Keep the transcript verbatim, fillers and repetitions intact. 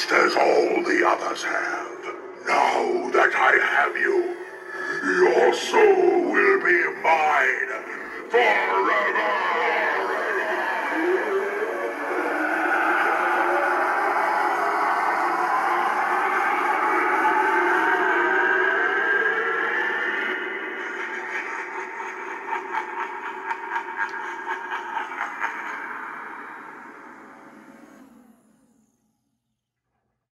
just as all the others have. Now that I have you, your soul will be mine forever!